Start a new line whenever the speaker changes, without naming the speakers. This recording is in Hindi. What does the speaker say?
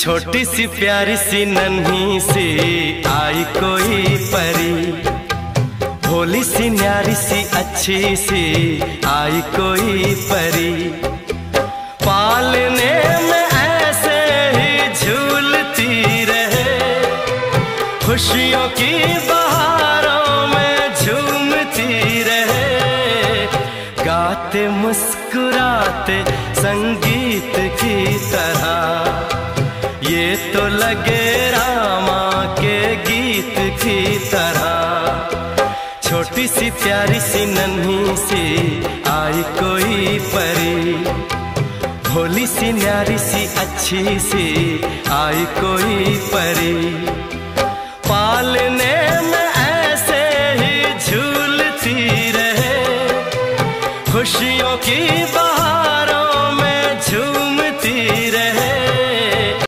छोटी सी प्यारी सी नन्ही सी आई कोई परी, भोली सी न्यारी सी अच्छी सी आई कोई परी। पालने में ऐसे ही झूलती रहे, खुशियों की बहारों में झूमती रहे। गाते मुस्कुराते संगीत की तरह, ये तो लगे रामा के गीत की तरह। छोटी सी प्यारी सी नन्ही सी आई कोई परी, भोली सी न्यारी सी अच्छी सी आई कोई परी। पालने